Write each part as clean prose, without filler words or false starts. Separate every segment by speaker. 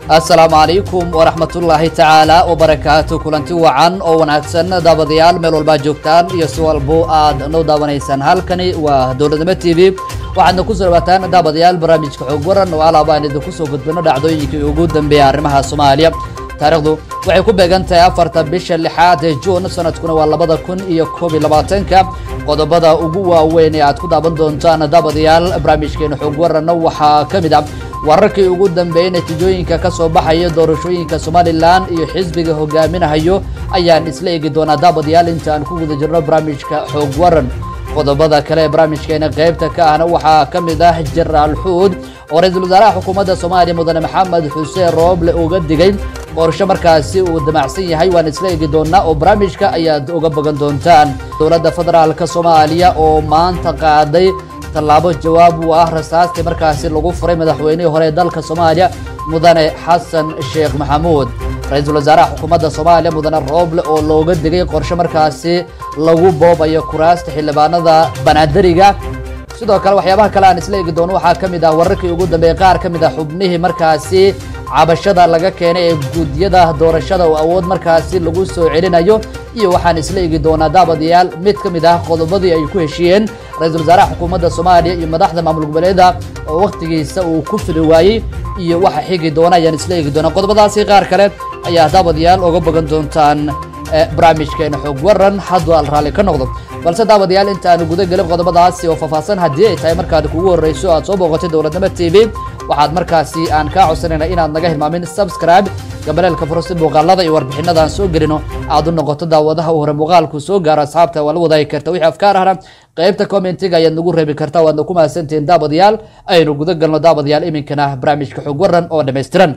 Speaker 1: السلام عليكم ورحمة الله تعالى وبركاته كلنتي وعن أو ونعكسن دابديال ملول باجوكتان يسوال بو آد نو داوانيسان هالكني ودولة تي في وعندنا كسر واتان دابديال برامج كحوجورن وعلى بان دكوسو قدنا دعويك وجود بيارمها الصومالية taariikhdu waxay ku beegantahay 4 bisha 6 June sanadkuna waa 2022 qodobada ugu waaweyn ee aad ku daaban doontaan dabadayaal barnaamijkeena xog warana waxa kamid ah wararkii ugu dambeeyay natiijooyinka ka soo baxaya doorashooyinka Somaliland iyo xisbiga hogaaminayo ayaan isla eegi doonaa dabadayaal intaan ku guda jirno barnaamijka xog waran qodobada kale ee barnaamijkeena qaybta ka ahna waxa kamid ah Jeneraal Xuud oo ra'iisul wasaaraha xukuumadda Soomaaliya Mudane Maxamed Xuseen Rooble uga digay qorshe markaasi uu damacsan yahay waan isla eegi doonaa oo barnaamijka ayaad uga bagan doontaan dowladda federaalka Soomaaliya oo maanta qaaday talaabo jawaab u ah rasaastii markaasi lagu furay madaxweynihii hore dalka Soomaaliya Mudane Xasan Sheekh Maxamuud ra'iisul wasaaraha xukuumadda Soomaaliya Mudane Rooble oo looga digay qorshe markaasi lagu boobayo kuraasta xildhibaanada banaadiriga sidoo kale waxyaabaha kale aan isla eegi doono waxa kamid ah wararkii ugu dambeeyay qaar kamid ah xubnihii markaasi cabashada laga keenay ee guudiyada doorashada oo awood markaasi lagu soo celinayo iyo waxaan isla eegi doonaa daabadayaal mid kamid ah qodobadii ay ku heshiyeen ra'iisul wasaaraha xukuumadda Soomaaliya iyo madaxda maamul goboleedka oo waqtigiisa uu ku fili waayay iyo waxa xigi doona ayaan isla eegi doonaa qodobadaasi qaar kale ayaa daabadayaal uga bagan doontaan barnaamijkeena xog waran hadda al raali ka noqdo balse daabadayaal inta aan guda galin qodobadaasi oo faahfaahsan hadii ay tahay markaad kugu horeyso aad soo booqatay dowladnimo TV waxaad markaasi aan ka codsanayna inaad naga hilmaamin subscribe gabalka fursi muuqaalada iyo warbixinada aan soo gelino aad u noqoto daawadaha hore muuqaalku soo gaaro asxaabta wala wadaay karta wixii afkaar ahna qaybta commentiga ayaad nagu reebi kartaa waad ku mahadsantiin daabadayaal aynu guda galno daabadayaal iminkana barnaamijka xog waran oo dhameystiran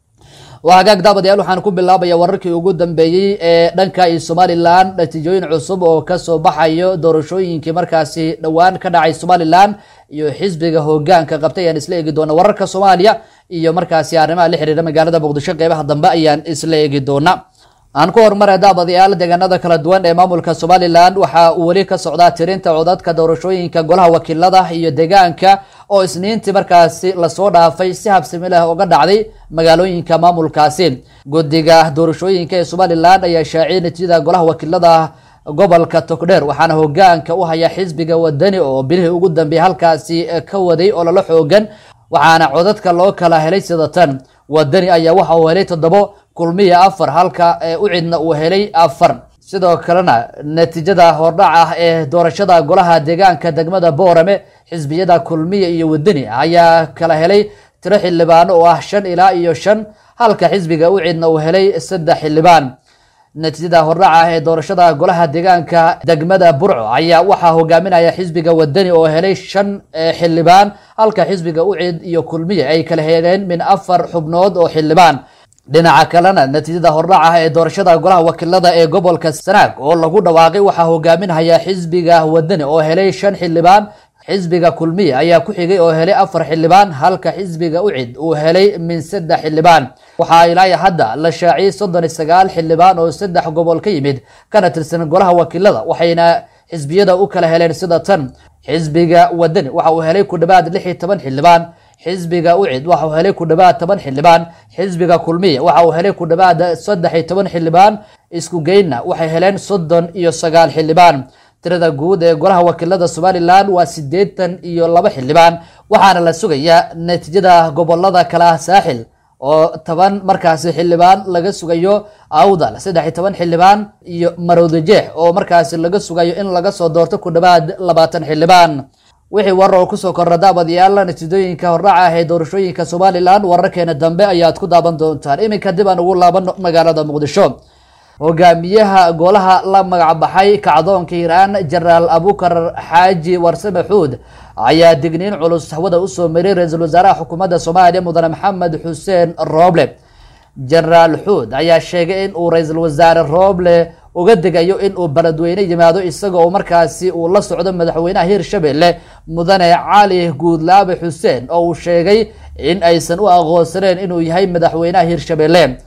Speaker 1: وهاجاك دابد يالو حنكون بالله wararkii ugu dambeeyay ee dhanka Somaliland natiijooyin cusub oo ka soo baxayo doorashooyinkii markaasi dhawaan ka dhacay Somaliland iyo xisbiga hoggaanka qabtay aan isla eegi doona wararka Soomaaliya iyo markaasi arrimaha la xiriira magaalada Muqdisho qeybaha dambe ayaan isla eegi doona aan ku hormaray daabadayaal deegaanada kala duwan ee maamulka Somaliland waxa uu wali ka socdaa tirinta codadka doorashooyinka golaha wakiilada iyo deegaanka oo isniintii markaasi la soo dhaafay si habsami leh uga dhacday magaalooyinka maamulkaasi guddiga doorashooyinka ee Somaliland ayaa shaaciyay natiijada golaha wakiilada gobolka Togdheer waxaana hoggaanka u haya xisbiga wadani oo bilihii ugu dambeeyay halkaasi ka waday oo la xoogan waxaana codadka loo kala helay sidatan wadani ayaa waxa uu helay 7 kulmiye 4 halka u cidna uu helay 4 sidoo kalena natiijada hordhac ah ee doorashada golaha deegaanka degmada Boorame xisbiyada kulmiye iyo wadani ayaa kala helay tiro xildhibaan oo ah 5 ilaa iyo 5 halka xisbiga u cidna uu helay 3 xildhibaan natiijada hordhac ah ee doorashada golaha deegaanka degmada Burco ayaa waxa hogaaminaya xisbiga wadani oo helay 5 xildhibaan halka xisbiga u cid iyo kulmiye ay kala heleen min 4 xubnood oo xildhibaan dhinaca kalena natiijada hordhac ah ee doorashada golaha wakiilada ee gobolka Sanaag oo lagu dhawaaqay waxa hogaaminaya xisbiga wadani oo helay 5 xildhibaan xisbiga kulmiye ayaa ku xigay oo helay 4 xildhibaan halka xisbiga u cid uu helay min 3 xildhibaan waxa ilaa hadda la shaaciyay 39 xildhibaan oo 3 gobol ka yimid kana tirsan golaha wakiilada waxayna xisbiyada u kala heleen sida tan xisbiga wadani waxa uu helay ku dhawaad 16 xildhibaan xisbiga u cid waxa uu helay ku dhawaad 10 xildhibaan xisbiga kulmiye waxa uu helay ku dhawaad 13 xildhibaan isku geynna waxay heleen 39 xildhibaan tirada guud ee golaha wakiilada Somaliland waa 82 xildhibaan waxaana la sugayaa natiijada gobolada kala saaxil oo 10 markaasi xildhibaan laga sugayo Awdal 13 xildhibaan iyo Maroodijeex oo markaasi laga sugayo in laga soo doorto ku dhawaad 20 xildhibaan wixii warar ku soo kordha daabadayaal natiijooyinka hordhac ah ee doorashooyinka Somaliland wararkeena dambe ayaad ku daaban doontaan iminka dib aan ugu laaban magaalada Muqdisho hogaamiyaha golaha la magac baxay kacdoonka Iiraan Jeneraal Abukar Xaaji Warsame Xuud ayaa digniin culus hawada u soo maray ra'iisul wasaaraha xukuumadda Soomaaliya Mudane Maxamed Xuseen Rooble Jeneraal Xuud ayaa sheegay in uu ra'iisul wasaare Rooble uga digayo in uu baladweyne yimaado isagoo markaasi uu la socdo madaxweynaha Hirshabelle Mudane Cali Guudlaabe Xuseen oo uu sheegay in aysan u aqoonsaneen inuu yahay madaxweynaha Hirshabelle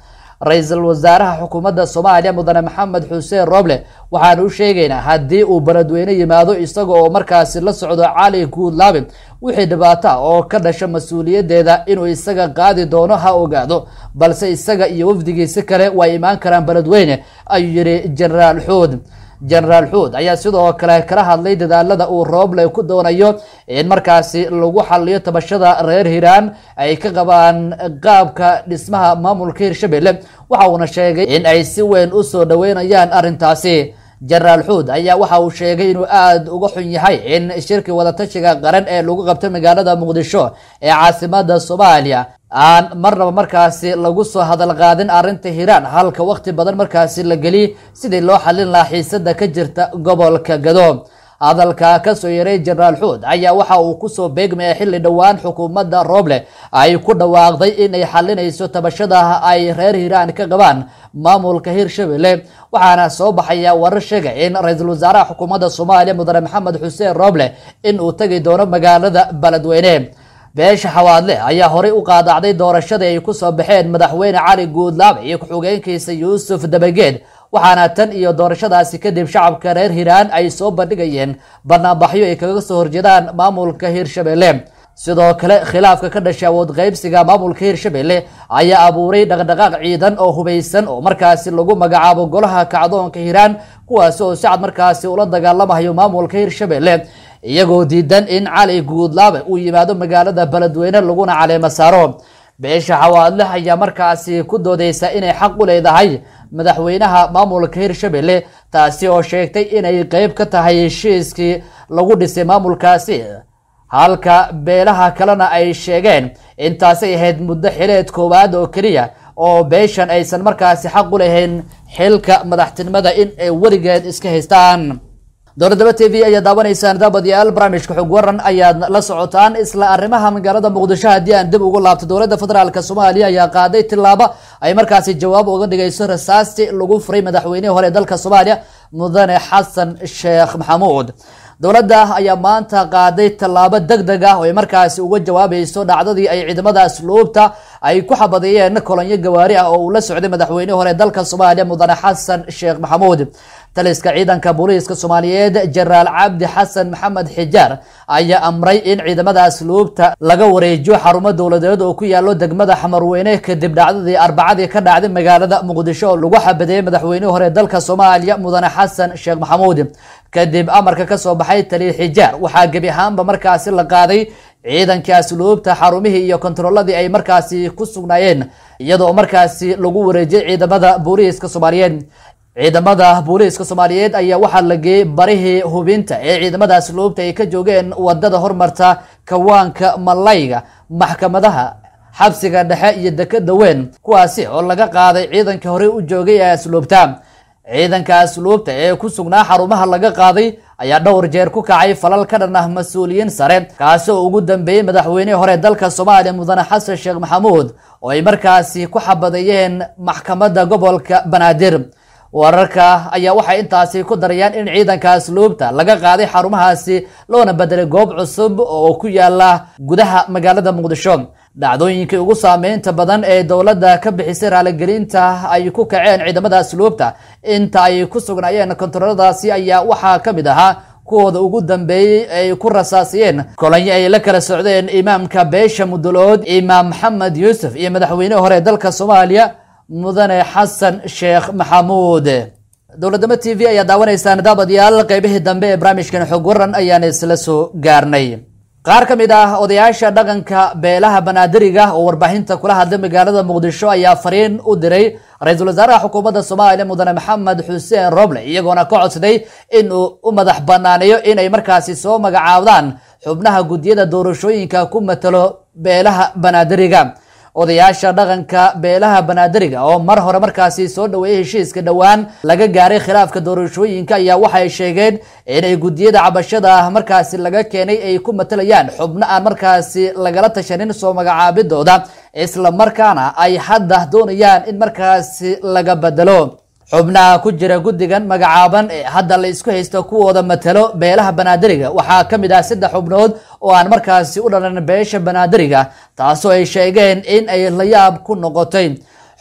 Speaker 1: ra'iisul wasaaraha xukuumadda Soomaaliya mudane Maxamed Xuseen Roble waxaan u sheegaynaa haddii uu baladweyne yimaado isaga oo markaasi la socdo Cali Guudlaabe wixii dhibaato oo ka dhasha mas'uuliyadeeda inuu isaga qaadi doono ha ogaado balse isaga iyo wafdigiisa kale way imaan karaan baladweyne ayuu yiri Generaal Xuud. Generaal Xuud ayaa sidoo kale kala hadlay dadaalada uu Roble ku doonayo in markaasi lagu xalliyo tabashada reer Hiiraan ay ka qabaan qaabka dhismaha maamulka Hirshabelle waxa uu sheegay in ay si weyn u soo dhaweynayaan arintaasi. Generaal Xuud ayaa waxa uu sheegay inuu aad uga xun yahay in shirki wada tashiga qaran ee lagu qabtay magaalada Muqdisho ee caasimadda Soomaaliya aan marnaba markaasi lagu soo hadal qaadin arinta Hiiraan halka waqti badan markaasi la gali sidii loo xalin lahaa xiisadda ka jirta gobolka Gado. hadalka ka soo yaray Generaal Xuud ayaa waxa uu ku soo beegmay xilli dhawaan xukuumadda Roble ay ku dhawaaqday in ay xalinayso tabashada ay reer Hiiraan ka qabaan maamulka Hirshabelle waxaana soo baxaya warar sheegay in ra'iisul wasaaraha xukuumadda Soomaaliya mudane Maxamed Xuseen Roble in uu tagi doono magaalada Baladweyne. beesha xawaadle ayaa horey u qaadacday doorashada ay ku soo baxeen madaxweyne Cali Guudlaabe iyo ku-xigeenkiisa Yuusuf Dabageed waxaana tan iyo doorashadaasi kadib shacabka reer Hiiraan ay soo bandhigayeen barnaamijyo ay kaga soo horjeedaan maamulka Hirshabelle. sidoo kale khilaafka ka dhashay awood qaybsiga maamulka Hirshabelle ayaa abuuray dhaqdhaqaaq ciidan oo hubeysan oo markaasi lagu magacaabo golaha kacdoonka Hiiraan kuwaas oo si cad markaasi ula dagaalamayo maamulka Hirshabelle iyagoo diidan in Cali Guudlaabe uu yimaado magaalada Baladweyne laguna caleema saaro. beesha xawaadle ayaa markaasi ku doodaysa inay xaq u leedahay madaxweynaha maamulka Hirshabelle taasi oo sheegtay inay qayb ka tahay heshiiskii lagu dhisay maamulkaasi halka beelaha kalena ay sheegeen intaasay ahayd muddo xileed koowaad oo kaliya oo beeshan aysan markaasi xaq u lahayn xilka madaxtinimada in ay weligeed iska haystaan. dowladda TV ayaa daawanaysaan daabadayaal barnaamijka xog waran ayaad la socotaan isla arrimaha magaalada Muqdisho haddii aan dib ugu laabto dowladda federaalka Soomaaliya ayaa qaaday tilaabo ay markaasi jawaab uga dhigayso rasaasti lagu furay madaxweynaha hore dalka Soomaaliya mudane Xasan Sheekh Maxamuud. dowladda ayaa maanta qaaday tilaabo degdeg ah oo ay markaasi uga jawaabayso dhacdadii ay ciidamada asluubta ay ku xabadiyeen kolonyo gawaari ah oo uu la socday madaxweynaha hore dalka Soomaaliya mudane Xasan Sheekh Maxamuud. taliska ciidanka booliiska Soomaaliyeed Generaal Cabdi Xasan Maxamed Xijaar ayaa amray in ciidamada asluubta laga wareejiyo xarumo dowladeed oo ku yaalo degmada Xamarweyne kadib dhacdadii Arbacadii ka dhacday magaalada Muqdisho oo lagu xabadeeyay madaxweynaha hore dalka Soomaaliya mudane Xasan Sheekh Maxamuud. kadib amarka ka soo baxay taliye Xijaar waxaa gabi ahaanba markaasi la qaaday ciidanka asluubta xarumihii iyo kontroladii ay markaasi ku sugnaayeen iyadoo markaasi lagu wareejiyay ciidamada booliiska Soomaaliyeed. ciidamada booliiska Soomaaliyeed ayaa waxaa la geeyay barihii hubinta ee ciidamada asluubta ay ka joogeen wadada hormarta kawaanka malayga maxkamadaha xabsiga dhexe iyo dekada weyn kuwaasi oo laga qaaday ciidanka hore u joogay ee asluubta. ciidanka asluubta ee ku sugnaa xarumaha laga qaaday ayaa dhowr jeer ku kacay falal ka dhan ah mas'uuliyiin sare kaas oo ugu dambeeyay madaxweynaha hore dalka Soomaaliya mudane Xasan Sheekh Maxamuud oo ay markaasi ku xabadeeyeen maxkamadda gobolka Banaadir. wararka ayaa waxay intaasi ku darayaan in ciidanka asluubta laga qaaday xarumahaasi loona bedelay goob cusub oo ku yaala gudaha magaalada Muqdisho. dhacdooyinkii ugu saameynta badan ee dowladda ka bixisay raaligelinta ay ku kaceen ciidamada asluubta inta ay ku sugnaayeen kontroladaasi ayaa waxaa ka mid ahaa kuwooda ugu dambeeyay ay ku rasaasiyeen kolonyo ay la kala socdeen imaamka beesha Mudulood Imaam Maxamed Yuusuf iyo madaxweynaha hore dalka Soomaaliya mudane Xasan Sheekh Maxamuud. dowladda TV ayaa daawanaysaan daabadayaal qaybihii dambe ee barnaamijkan xog waran ayaan isla soo gaarnay. qaar ka mid ah odayaasha dhaqanka beelaha Banaadiriga oo warbaahinta kula hadlay magaalada Muqdisho ayaa fariin u diray ra'iisul wasaaraha xukuumadda Soomaaliya mudane Maxamed Xuseen Roble iyagoona ka codsaday in uu u madax banaaneeyo in ay markaasi soo magacaabdaan xubnaha gudiyada doorashooyinka ku matalo beelaha Banaadiriga. odayaasha dhaqanka beelaha Banaadiriga oo mar hore markaasi soo dhaweeyay heshiiska dhawaan laga gaaray khilaafka doorashooyinka ayaa waxay sheegeen in ay gudiyada cabashada markaasi laga keenay ay ku matalayaan xubno aan markaasi lagala tashanin soo magacaabidooda isla markaana ay hadda doonayaan in markaasi laga bedelo. xubnaha ku jira guddigan magacaaban ee hadda la isku haysto kuwooda matalo beelaha Banaadiriga waxaa ka mid ah 3 xubnood oo aan markaasi u dhalan beesha Banaadiriga taasoo ay sheegeen in ay la yaab ku noqotay.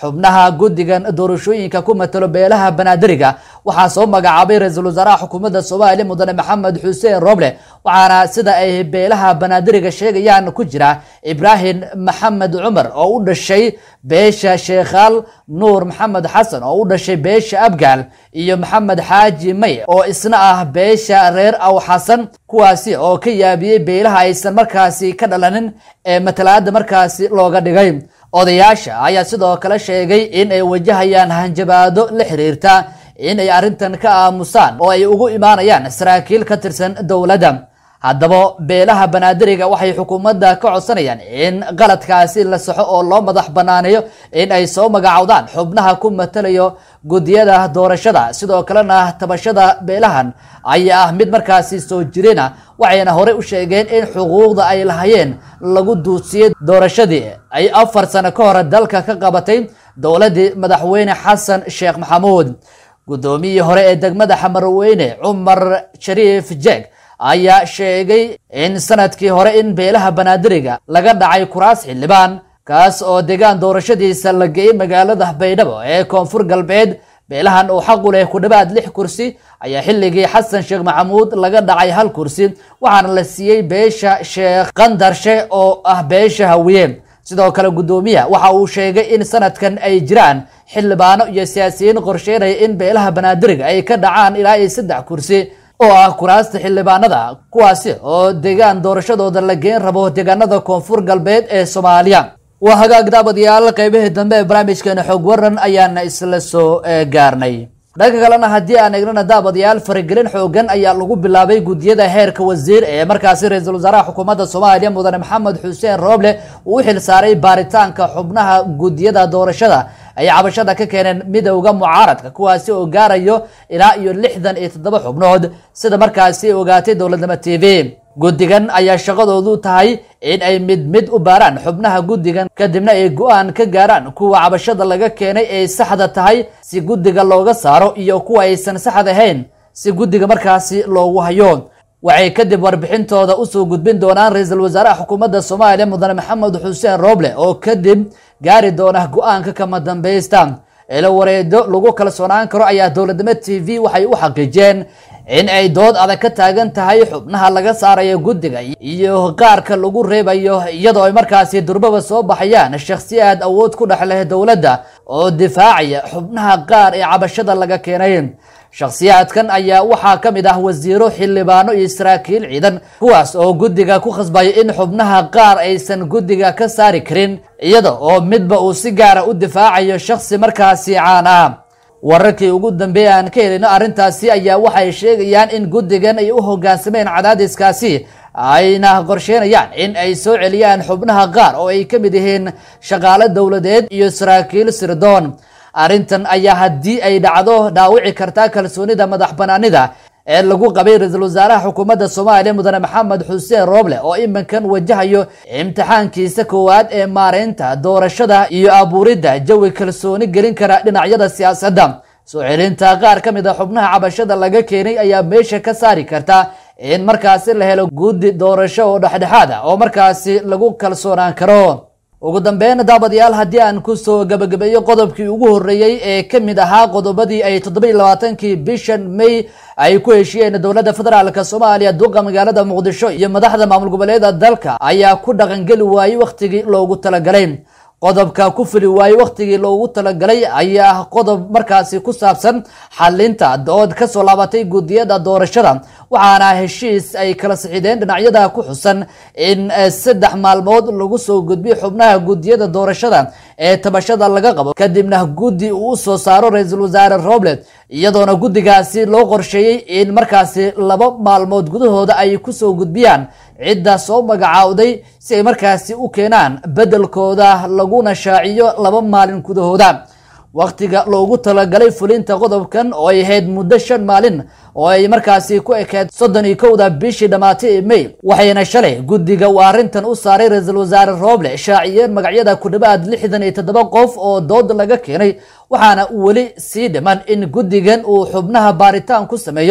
Speaker 1: xubnaha guddigan doorashooyinka ku matalo beelaha banaadiriga waxaa soo magacaabay ra-iisul wasaaraha xukuumadda Soomaaliya mudane Maxamed Xuseen Roble waxaana sida ay beelaha banaadiriga sheegayaan ku jira Ibrahim Maxamed Cumar oo u dhashay beesha Sheekhaal Nuur Maxamed Xasan oo u dhashay beesha Abgaal iyo Maxamed Xaaji May oo isna ah beesha reer Aw Xasan kuwaasi oo ka yaabiyay beelaha aysan markaasi ka dhalanin ee matalaada markaasi looga dhigay odayaasha ayaa sidoo kale sheegay in ay wajahayaan hanjabaado la xiriirta in ay arrintan ka aamusaan oo ay ugu imaanayaan saraakiil ka tirsan dowladda haddaba beelaha banaadiriga waxay xukuumadda ka codsanayaan in qaladkaasi la saxo oo loo madax banaaneeyo in ay soo magacaawdaan xubnaha ku matalayo guddiyada doorashada sidoo kalena tabashada beelahan ayaa ah mid markaasi soo jirina waxayna hore u sheegeen in xuquuqda ay lahayeen lagu duusiyay doorashadii ay 4 sano ka hor dalka ka qabatay dowladii madaxweyne Xasan Sheekh Maxamuud gudoomiyihii hore ee degmada Xamarweyne Cumar Shariif Jeeg ayaa sheegay in sanadkii hore in beelaha banaadiriga laga dhacay kuraas xildhibaan kaas oo deegaan doorashadiisa la geeyay magaalada Baydhabo ee koonfur galbeed beelahan oo xaq u leh ku dhawaad 6 kursi ayaa xilligii Xasan Sheekh Maxamuud laga dhacay 1 kursi waxaana la siiyay beesha Sheekh Qandarshe oo ah beesha Hawiye sidoo kale gudoomiyaha waxa uu sheegay in sanadkan ay jiraan xildhibaano iyo siyaasiyiin qorsheynaya in beelaha banaadiriga ay ka dhacaan ilaa 3 kursi oo ah kuraasta xildhibaanada kuwaasi oo deegaan doorashadooda la geen rabo deegaanada koonfur galbeed ee Soomaaliya waa hagaag daabadayaal qaybaha dambe ee barnaamijkeena xog waran ayaana isla soo gaarnay dhanka kalena haddii aan eegnana daabadayaal faragelin xoogan ayaa lagu bilaabay guddiyada heerka wasiir ee markaasi ra-iisul wasaaraha xukuumadda Soomaaliya mudane Maxamed Xuseen Roble uu xil saaray baaritaanka xubnaha guddiyada doorashada ay cabashada ka keeneen midowga mucaaradka kuwaasi oo gaarayo ilaa iyo 67 xubnood sida markaasi ogaatay dowladnimo TV guddigan ayaa shaqadoodu tahay in ay mid u baaraan xubnaha guddigan kadibna ay go'aan ka gaaraan kuwa cabashada laga keenay ee saxda tahay si guddiga looga saaro iyo kuwa aysan saxad ahayn si guddiga markaasi loogu hayo waxay kadib warbixintooda u soo gudbin doonaan ra-iisul wasaaraha xukuumadda Soomaaliya mudane Maxamed Xuseen Roble oo kadib gaari doona go'aanka kama dambaysta ila wareedo lagu kalsoonaan karo ayaa dowladnimo TV waxay u xaqiijeen in ay dood adag ka taagan tahay xubnaha laga saarayo guddiga iyo qaarka lagu reebayo iyadoo ay markaasi durbaba soo baxayaan shakhsiyaad awood ku dhaxleh dowladda oo difaacaya xubnaha qaar ee cabashada laga keenay shakhsiyaadkan ayaa waxaa ka mid ah wasiiro xildhibaano iyo saraakiil ciidan kuwaas oo guddiga ku khasbaya in xubnaha qaar aysan guddiga ka saari karin iyada oo midba uu si gaara u difaacayo shakhsi markaasi caan ah wararkii ugu dambeeyay aan ka helino arrintaasi ayaa waxay sheegayaan in guddigan ay u hoggaansameen cadaadiskaasi ayna qorsheynayaan in ay soo celiyaan xubnaha qaar oo ay ka mid yihiin shaqaale dowladeed iyo saraakiil sirdoon arrintan ayaa haddii ay dhacdo dhaawici kartaa kalsoonida madax banaanida ee lagu qabay ra-iisul wasaaraha xukuumadda Soomaaliya mudane Maxamed Xuseen Roble oo iminkan wajahayo imtixaankiisa koowaad ee maareynta doorashada iyo abuuridda jawi kalsooni gelin kara dhinacyada siyaasadda soo celinta qaar ka mid ah xubnaha cabashada laga keenay ayaa meesha ka saari karta in markaasi la helo guddi doorasho oo dhexdhexaad ah oo markaasi lagu kalsoonaan karo ugu dambeyn daabadayaal haddii aan ku soo gabagabeeyo qodobkii ugu horeeyay ee ka mid ahaa qodobadii ay 27kii bishan May ay ku heshiyeen dowladda federaalka Soomaaliya duqa magaalada Muqdisho iyo madaxda maamul goboleedyada dalka ayaa ku dhaqan gali waayay waqtigii loogu talagalay qodobka ku fili waayay waqtigii loogu talagalay ayaa qodob markaasi ku saabsan xalinta dood ka soo laabatay guddiyada doorashada waxaana heshiis ay kala saxiideen dhinacyada ku xusan in 3 maalmood lagu soo gudbiyo xubnaha guddiyada doorashada ee tabashada laga qabo kadibna guddi uu soo saaro ra-iisul wasaare Roble iyadoona guddigaasi loo qorsheeyay in markaasi 2 maalmood gudahooda ay ku soo gudbiyaan cidda soo magacaawday si ay markaasi u keenaan bedelkooda laguna shaaciyo 2 maalin gudahooda waqtiga loogu talagalay fulinta qodobkan oo ay ahayd muddo 5 maalin oo ay markaasi ku ekeed 31 bishii dhamaatay May waxayna shalay guddiga waarintan u saaray ra-iisul wasaare Roble shaaciyeen magacyada ku dhawaad 67 qof oo dood laga keenay waxaana wali sii dhiman in guddigan uu xubnaha baaritaan ku sameeyo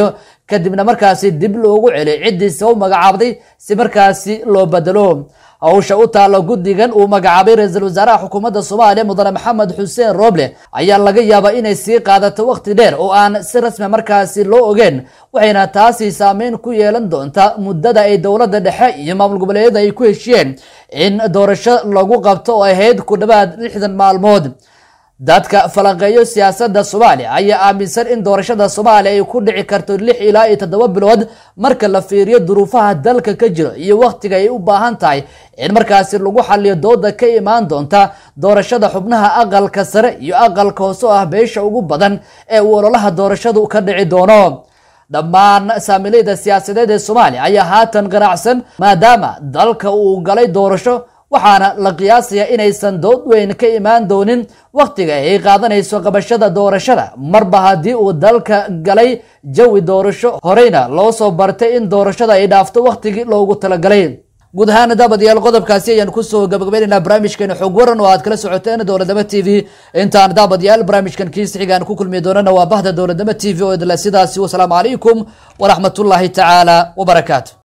Speaker 1: kadibna markaasi dib loogu celiyo ciddii soo magacaabday si markaasi loo bedelo hawsha u taalo guddigan uu magacaabay ra'iisul wasaaraha xukuumadda Soomaaliya mudane Maxamed Xuseen Roble ayaa laga yaabaa inay sii qaadato waqti dheer oo aan si rasmi markaasi loo ogeyn waxayna taasi saameyn ku yeelan doontaa muddada ay dowladda dhexe iyo maamul goboleedyada ay ku heshiyeen in doorasho lagu qabto oo ahayd ku dhawaad 60 maalmood dadka falanqeeyo siyaasadda Soomaaliya ayaa aaminsan in doorashada Soomaaliya ay ku dhici karto 6 ilaa 7 bilood marka la fiiriyo duruufaha dalka ka jiro iyo waqtiga ay u baahan tahay in markaasi lagu xalliyo dooda ka imaan doonta doorashada xubnaha aqalka sare iyo aqalka hoose ah beesha ugu badan ee ololaha doorashadu ka dhici doono dhammaan saamilada siyaasadeed ee Soomaaliya ayaa haatan ganacsan maadaama dalka uu galay doorasho waxaana la qiyaasaya inaysan dood weyn ka imaan doonin waqtiga ay qaadanayso qabashada doorashada marba haddii uu dalka galay jawi doorasho horeyna loo soo bartay in doorashada ay dhaafto waqtigii loogu talagalay guud ahaan daabadayaal qodobkaasi ayaan kusoo gabagabaynaynaa barnaamijkan xog waran oo aad kala socoteen Dowladnimo TV intaan daabadayaal barnaamijkan kiis xigaan ku kulmi doonana waa bahda Dowladnimo TV oo idla sidaasi wassalaamu calaykum wa rahmatullahi ta'ala wa barakaatuh